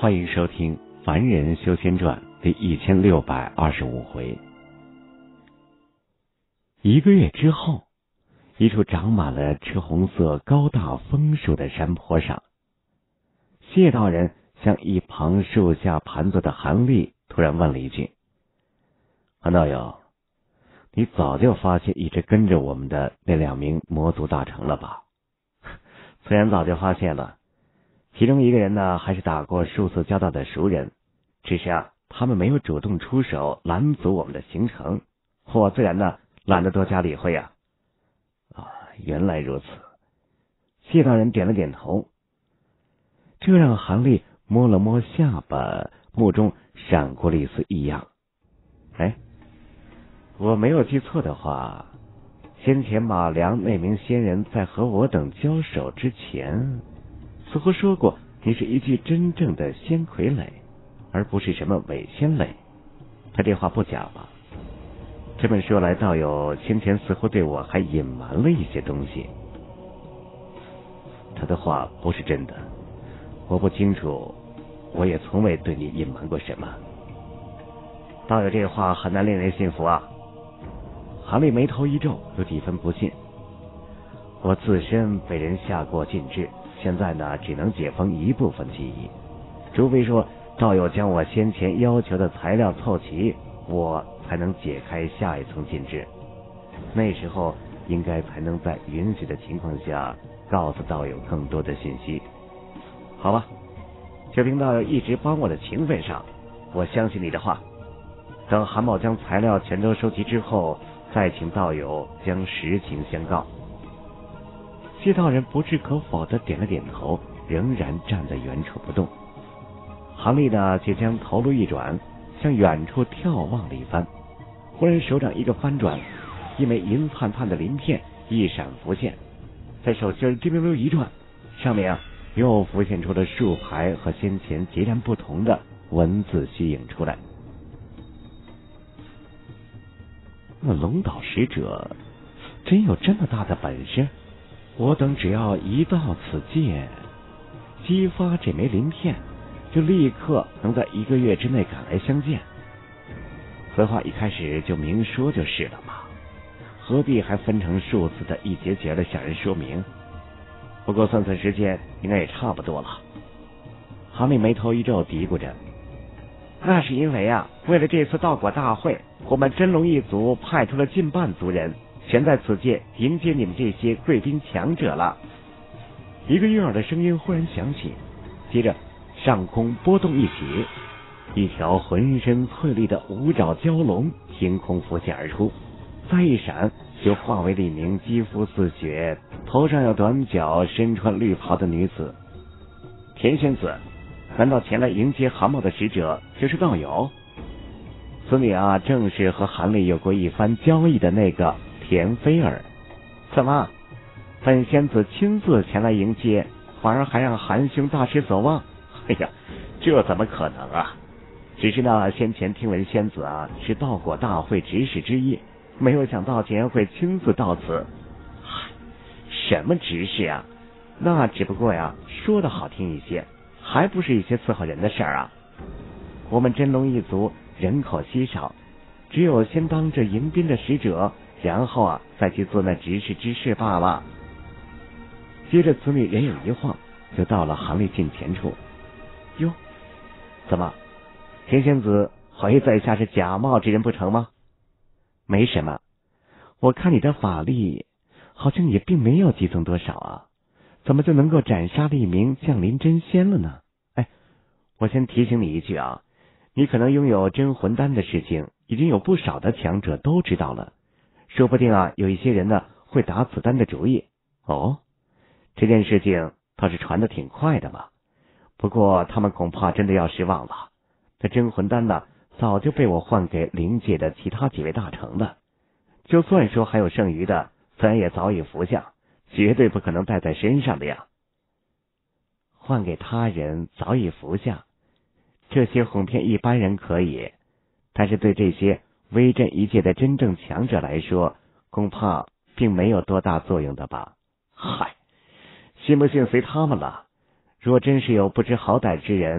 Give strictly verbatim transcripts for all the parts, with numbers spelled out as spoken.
欢迎收听《凡人修仙传》第一千六百二十五回。一个月之后，一处长满了赤红色高大枫树的山坡上，谢道人向一旁树下盘坐的韩立突然问了一句：“韩道友，你早就发现一直跟着我们的那两名魔族大成了吧？”“虽然早就发现了，其中一个人呢，还是打过数次交道的熟人，只是啊，他们没有主动出手拦阻我们的行程，我自然呢懒得多加理会啊。”“啊，原来如此。”谢道人点了点头，这让韩立摸了摸下巴，目中闪过了一丝异样。“哎，我没有记错的话，先前马良那名仙人在和我等交手之前，似乎说过你是一具真正的仙傀儡，而不是什么伪仙类。他这话不假吧？这么说来，道友先前似乎对我还隐瞒了一些东西。”“他的话不是真的，我不清楚，我也从未对你隐瞒过什么。”“道友这话很难令人信服啊。”韩立眉头一皱，有几分不信。“我自身被人下过禁制，现在呢只能解封一部分记忆，除非说道友将我先前要求的材料凑齐，我才能解开下一层禁制，那时候应该才能在允许的情况下告诉道友更多的信息。好吧，就凭道友一直帮我的情分上，我相信你的话。等韩某将材料全都收集之后，再请道友将实情相告。”谢道人不置可否的点了点头，仍然站在原处不动。韩立呢，就将头颅一转，向远处眺望了一番，忽然手掌一个翻转，一枚银灿灿的鳞片一闪浮现，在手心滴溜溜一转，上面啊又浮现出了数排和先前截然不同的文字虚影出来。那龙岛使者真有这么大的本事？我等只要一到此界，激发这枚鳞片，就立刻能在一个月之内赶来相见。此话一开始就明说就是了嘛，何必还分成数次的一节节的向人说明？不过算算时间，应该也差不多了。韩立眉头一皱，嘀咕着：“那是因为啊，为了这次道果大会，我们真龙一族派出了近半族人，全在此界迎接你们这些贵宾强者了。”一个悦耳的声音忽然响起，接着上空波动一起，一条浑身翠绿的五爪蛟龙凭空浮现而出，再一闪就化为了一名肌肤似雪、头上有短角、身穿绿袍的女子。“田仙子，难道前来迎接韩某的使者就是道友？”此女啊，正是和韩立有过一番交易的那个田菲儿。怎么，本仙子亲自前来迎接，反而还让韩兄大失所望？哎呀，这怎么可能啊！只是呢，先前听闻仙子啊是道果大会执事之一，没有想到竟然会亲自到此。嗨，什么执事啊？那只不过呀，说的好听一些，还不是一些伺候人的事儿啊。我们真龙一族人口稀少，只有先当这迎宾的使者，然后啊再去做那执事之事罢了。接着此女人影一晃，就到了韩立近前处。“哟，怎么，田仙子怀疑在下是假冒之人不成吗？”“没什么，我看你的法力好像也并没有激增多少啊，怎么就能够斩杀了一名降临真仙了呢？哎，我先提醒你一句啊，你可能拥有真魂丹的事情，已经有不少的强者都知道了，说不定啊，有一些人呢会打此丹的主意。”“哦，这件事情倒是传得挺快的嘛，不过他们恐怕真的要失望了。这真魂丹呢，早就被我换给灵界的其他几位大成了，就算说还有剩余的，咱也早已服下，绝对不可能带在身上的呀。”“换给他人早已服下，这些哄骗一般人可以，但是对这些威震一界的真正强者来说，恐怕并没有多大作用的吧？”“嗨，信不信随他们了。若真是有不知好歹之人，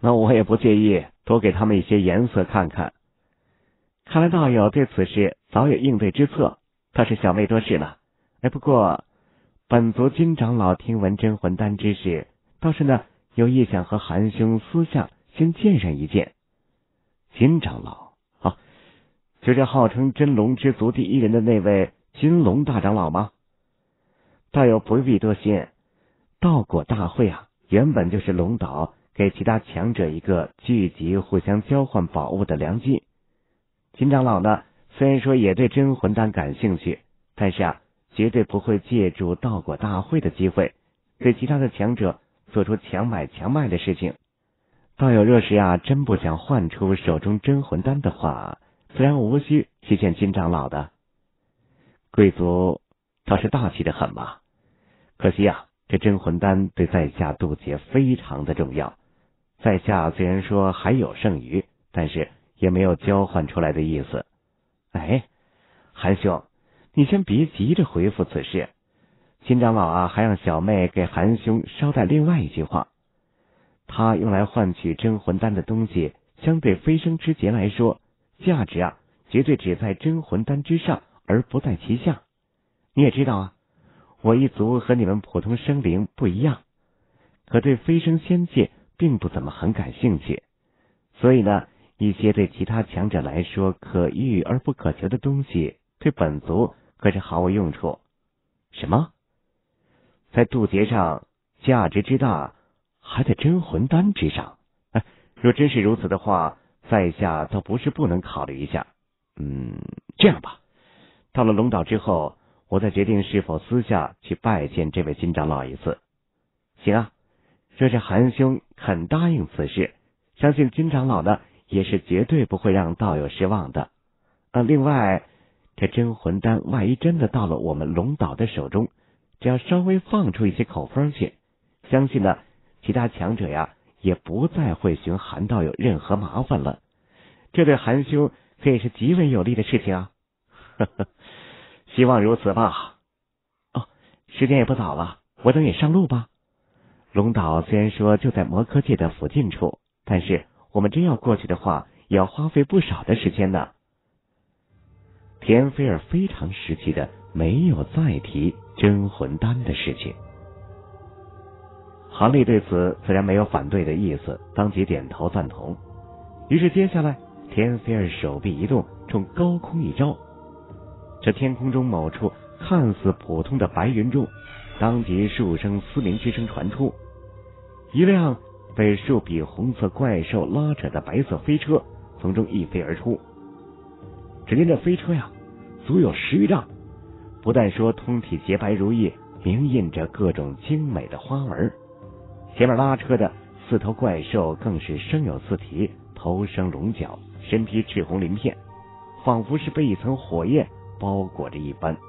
那我也不介意多给他们一些颜色看看。看来道友对此事早有应对之策，倒是小妹多事了。哎，不过本族金长老听闻真魂丹之事，倒是呢有意想和韩兄私下先见上一见。金长老，好，就是号称真龙之族第一人的那位金龙大长老吗？道友不必多心，道果大会啊，原本就是龙岛给其他强者一个聚集、互相交换宝物的良机。金长老呢，虽然说也对真魂丹感兴趣，但是啊，绝对不会借助道果大会的机会，对其他的强者做出强买强卖的事情。道友若是呀真不想换出手中真魂丹的话，自然无需去见金长老的。贵族倒是大气的很嘛，可惜啊，这真魂丹对在下渡劫非常的重要。在下虽然说还有剩余，但是也没有交换出来的意思。哎，韩兄，你先别急着回复此事。金长老啊，还让小妹给韩兄捎带另外一句话。他用来换取真魂丹的东西，相对飞升之劫来说，价值啊，绝对只在真魂丹之上，而不在其下。你也知道啊，我一族和你们普通生灵不一样，可对飞升仙界并不怎么很感兴趣，所以呢，一些对其他强者来说可遇而不可求的东西，对本族可是毫无用处。什么？在渡劫上，价值之大还在真魂丹之上？哎，若真是如此的话，在下倒不是不能考虑一下。嗯，这样吧，到了龙岛之后，我再决定是否私下去拜见这位金长老一次。行啊，若是韩兄肯答应此事，相信金长老呢也是绝对不会让道友失望的。呃，另外，这真魂丹万一真的到了我们龙岛的手中，只要稍微放出一些口风去，相信呢其他强者呀也不再会寻韩道友任何麻烦了。这对韩兄可也是极为有利的事情啊。呵呵，希望如此吧。哦，时间也不早了，我等也上路吧。龙岛虽然说就在魔科界的附近处，但是我们真要过去的话，也要花费不少的时间呢。田菲尔非常识趣的没有再提真魂丹的事情。韩立对此自然没有反对的意思，当即点头赞同。于是接下来，田菲尔手臂一动，冲高空一招。这天空中某处看似普通的白云中，当即数声嘶鸣之声传出，一辆被数匹红色怪兽拉扯的白色飞车从中一飞而出。只见这飞车呀，足有十余丈，不但说通体洁白如玉，明印着各种精美的花纹。前面拉车的四头怪兽更是生有四蹄，头生龙角，身披赤红鳞片，仿佛是被一层火焰包裹着一般。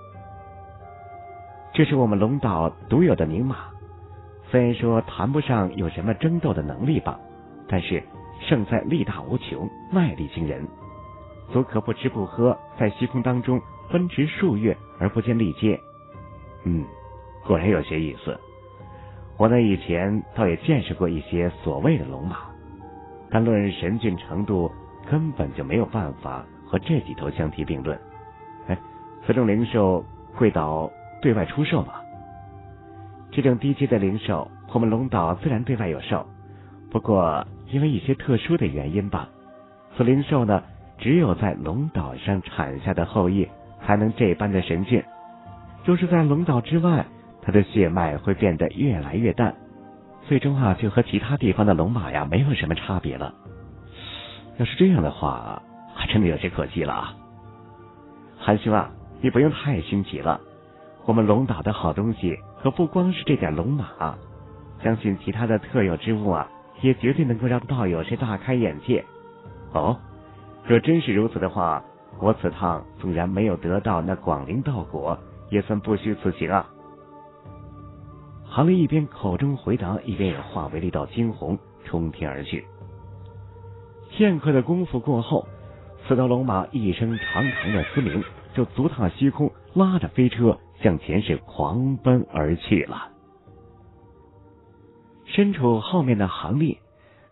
这是我们龙岛独有的名马，虽然说谈不上有什么争斗的能力吧，但是胜在力大无穷，耐力惊人，足可不吃不喝，在虚空当中奔驰数月而不见力竭。嗯，果然有些意思。我呢以前倒也见识过一些所谓的龙马，但论神骏程度，根本就没有办法和这几头相提并论。哎，此种灵兽贵岛对外出售吗？这种低阶的灵兽，我们龙岛自然对外有售，不过因为一些特殊的原因吧，此灵兽呢，只有在龙岛上产下的后裔才能这般的神骏。若是在龙岛之外，它的血脉会变得越来越淡，最终啊，就和其他地方的龙马呀没有什么差别了。要是这样的话，还真的有些可惜了啊。韩兄啊，你不用太心急了，我们龙岛的好东西可不光是这点龙马啊，相信其他的特有之物啊，也绝对能够让道友是大开眼界。哦，若真是如此的话，我此趟纵然没有得到那广灵道果，也算不虚此行啊。韩立一边口中回答，一边也化为了一道惊鸿，冲天而去。片刻的功夫过后，四头龙马一声长长的嘶鸣，就足踏虚空，拉着飞车向前是狂奔而去了。身处后面的韩立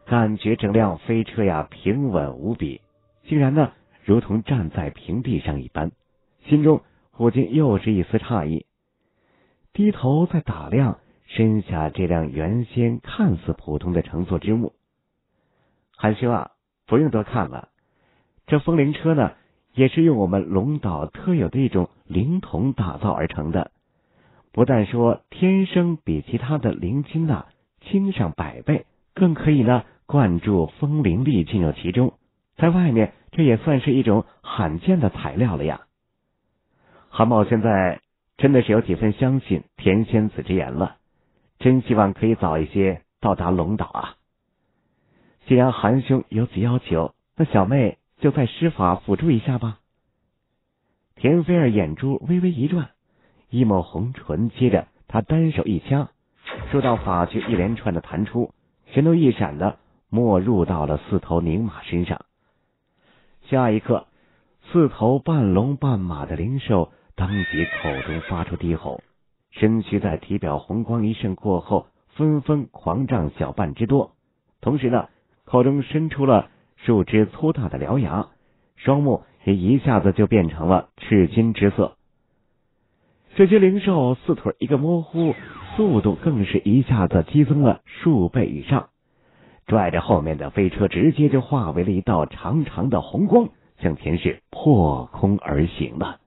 感觉整辆飞车呀平稳无比，竟然呢如同站在平地上一般，心中忽竟又是一丝诧异。低头再打量身下这辆原先看似普通的乘坐之物，韩兄啊，不用多看了，这风铃车呢也是用我们龙岛特有的一种灵铜打造而成的，不但说天生比其他的灵金呐轻上百倍，更可以呢灌注风灵力进入其中，在外面这也算是一种罕见的材料了呀。韩某现在真的是有几分相信田仙子之言了，真希望可以早一些到达龙岛啊。既然韩兄有此要求，那小妹就在施法辅助一下吧。田菲儿眼珠微微一转，一抹红唇，接着他单手一掐，数道法诀一连串的弹出，全都一闪的没入到了四头灵马身上。下一刻，四头半龙半马的灵兽当即口中发出低吼，身躯在体表红光一瞬过后，纷纷狂胀小半之多，同时呢，口中伸出了数只粗大的獠牙，双目也一下子就变成了赤金之色。这些灵兽四腿一个模糊，速度更是一下子激增了数倍以上，拽着后面的飞车直接就化为了一道长长的红光，向前是破空而行了。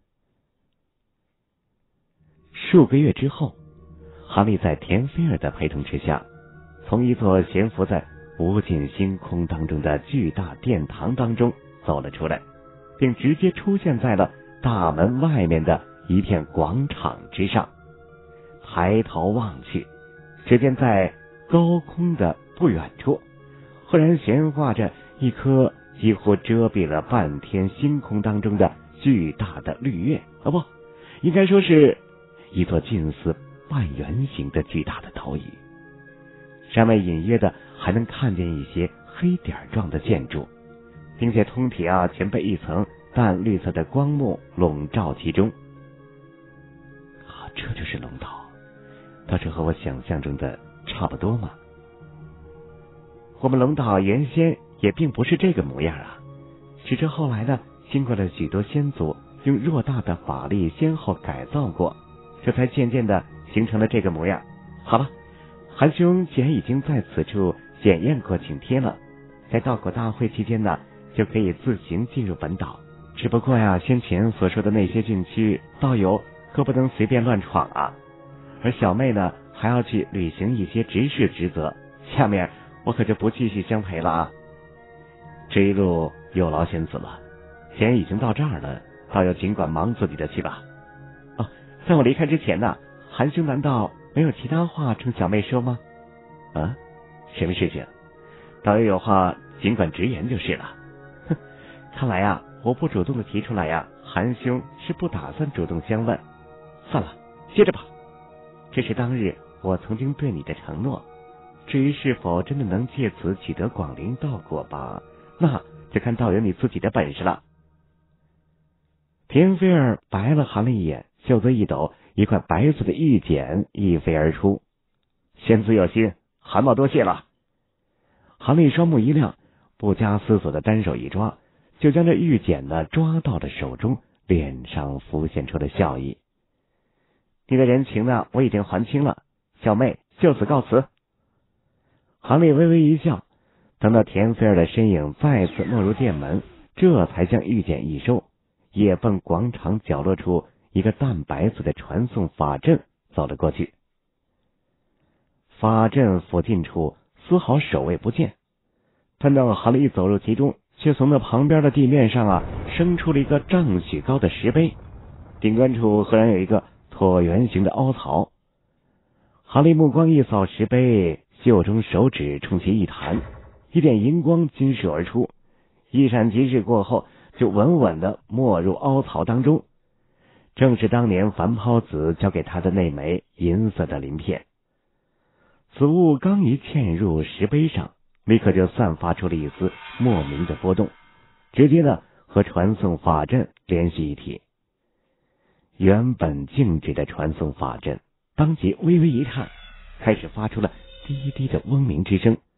数个月之后，韩立在田菲儿的陪同之下，从一座悬浮在无尽星空当中的巨大殿堂当中走了出来，并直接出现在了大门外面的一片广场之上。抬头望去，只见在高空的不远处，忽然悬挂着一颗几乎遮蔽了半天星空当中的巨大的绿月，啊不，应该说是一座近似半圆形的巨大的岛屿，上面隐约的还能看见一些黑点状的建筑，并且通体啊全被一层淡绿色的光幕笼罩其中。啊，这就是龙岛，倒是和我想象中的差不多嘛。我们龙岛原先也并不是这个模样啊，只是后来呢，经过了许多先祖用偌大的法力先后改造过，这才渐渐的形成了这个模样。好了，韩兄既然已经在此处检验过请帖了，在道果大会期间呢，就可以自行进入本岛。只不过呀，先前所说的那些禁区，道友可不能随便乱闯啊。而小妹呢，还要去履行一些执事职责，下面我可就不继续相陪了啊。这一路有劳仙子了，既然已经到这儿了，道友尽管忙自己的去吧。哦，在我离开之前呢，韩兄难道没有其他话冲小妹说吗？啊，什么事情？道友有话尽管直言就是了。哼，看来呀，我不主动的提出来呀，韩兄是不打算主动相问。算了，接着吧。这是当日我曾经对你的承诺，至于是否真的能借此取得广灵道果吧，那就看道友你自己的本事了。田菲儿白了韩了一眼，袖子一抖，一块白色的玉简一飞而出。仙子有心，韩某多谢了。韩立双目一亮，不加思索的单手一抓，就将这玉简呢抓到了手中，脸上浮现出了笑意。你的人情呢，我已经还清了，小妹就此告辞。韩立微微一笑，等到田菲儿的身影再次没入殿门，这才将玉简一收，也奔广场角落处一个淡白色的传送法阵走了过去。法阵附近处丝毫守卫不见，但当韩立一走入其中，却从那旁边的地面上啊生出了一个丈许高的石碑，顶端处赫然有一个椭圆形的凹槽。韩立目光一扫石碑，袖中手指冲其一弹，一点银光金射而出，一闪即逝过后，就稳稳的没入凹槽当中。正是当年樊抛子交给他的那枚银色的鳞片。此物刚一嵌入石碑上，立刻就散发出了一丝莫名的波动，直接的和传送法阵联系一体。原本静止的传送法阵当即微微一颤，开始发出了低低的嗡鸣之声，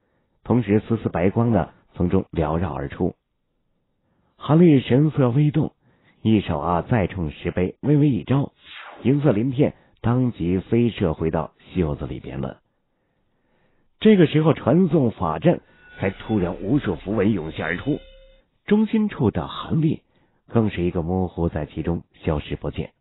同时丝丝白光呢从中缭绕而出。韩立神色微动，一手啊再冲石碑微微一招，银色鳞片当即飞射回到袖子里边了。这个时候传送法阵才突然无数符文涌现而出，中心处的韩立更是一个模糊在其中，消失不见。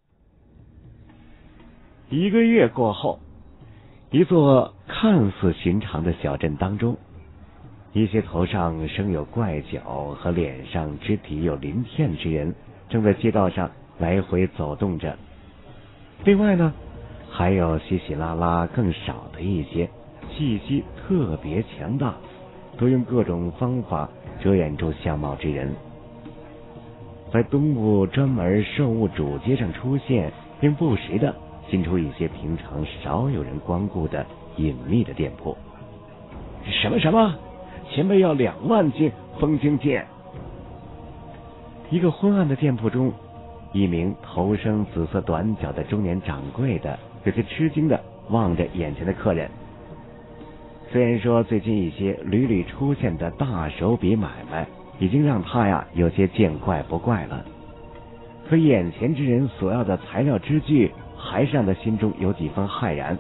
一个月过后，一座看似寻常的小镇当中，一些头上生有怪角和脸上肢体有鳞片之人正在街道上来回走动着。另外呢，还有稀稀拉拉更少的一些气息特别强大，都用各种方法遮掩住相貌之人。在东部专门售物主街上出现，并不时的进出一些平常少有人光顾的隐秘的店铺。什么什么？前辈要两万斤风晶剑。一个昏暗的店铺中，一名头生紫色短脚的中年掌柜的有些吃惊的望着眼前的客人。虽然说最近一些屡屡出现的大手笔买卖已经让他呀有些见怪不怪了，可眼前之人所要的材料之具还是让他心中有几分骇然。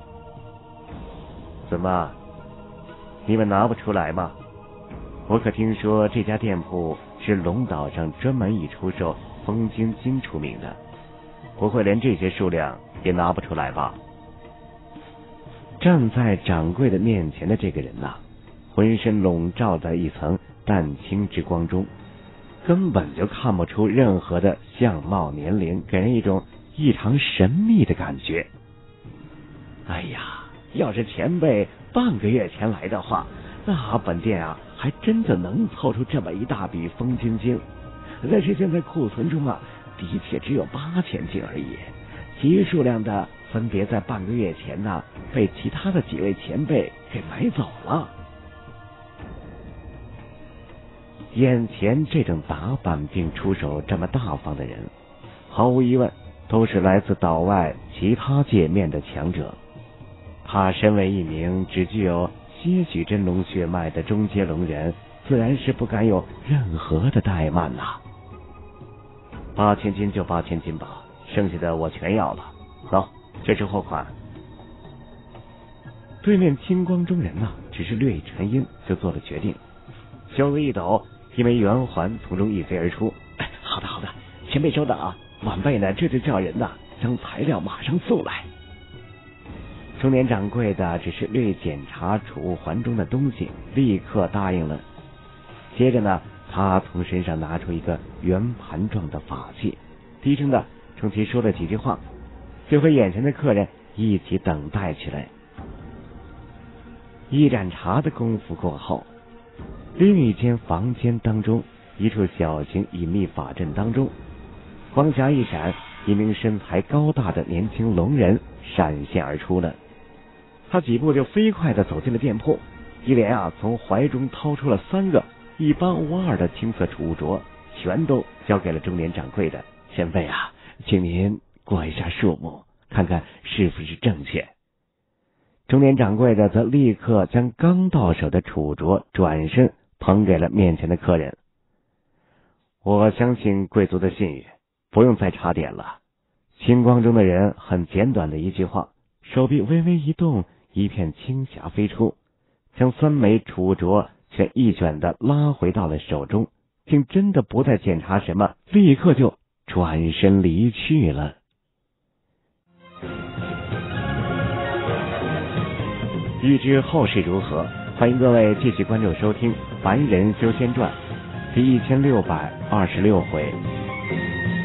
怎么，你们拿不出来吗？我可听说这家店铺是龙岛上专门以出售风晶晶出名的，不会连这些数量也拿不出来吧？站在掌柜的面前的这个人呐、啊，浑身笼罩在一层淡青之光中，根本就看不出任何的相貌年龄，给人一种异常神秘的感觉。哎呀，要是前辈半个月前来的话，那本店啊还真的能凑出这么一大笔风晶晶。但是现在库存中啊的确只有八千斤而已，其余数量的分别在半个月前呢被其他的几位前辈给买走了。眼前这种打扮并出手这么大方的人，毫无疑问都是来自岛外其他界面的强者。他身为一名只具有些许真龙血脉的中阶龙人，自然是不敢有任何的怠慢呐、啊。八千斤就八千斤吧，剩下的我全要了。走，这是货款。对面青光中人呢、啊，只是略一沉吟就做了决定，袖子一抖，一枚圆环从中一飞而出。哎，好的好的，前辈稍等啊，晚辈呢这就叫人呐、啊、将材料马上送来。中年掌柜的只是略检查储物环中的东西，立刻答应了。接着呢，他从身上拿出一个圆盘状的法器，低声的冲其说了几句话，就和眼前的客人一起等待起来。一盏茶的功夫过后，另一间房间当中，一处小型隐秘法阵当中，光霞一闪，一名身材高大的年轻龙人闪现而出了。他几步就飞快地走进了店铺，一连啊从怀中掏出了三个一般无二的青色储物镯，全都交给了中年掌柜的。前辈啊，请您过一下数目，看看是不是正确。中年掌柜的则立刻将刚到手的储镯转身捧给了面前的客人。我相信贵族的信誉，不用再查点了。青光中的人很简短的一句话，手臂微微一动，一片青霞飞出，将三枚储镯全一卷的拉回到了手中，竟真的不再检查什么，立刻就转身离去了。欲知后事如何，欢迎各位继续关注收听《凡人修仙传》第一千六百二十六回。